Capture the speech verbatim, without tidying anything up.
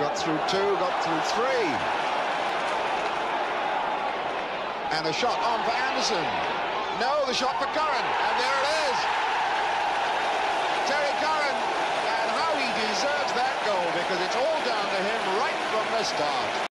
got through two, got through three. And a shot on for Anderson. No, the shot for Curran, and there it is. Terry Curran, and how he deserves that goal, because it's all down to him right from the start.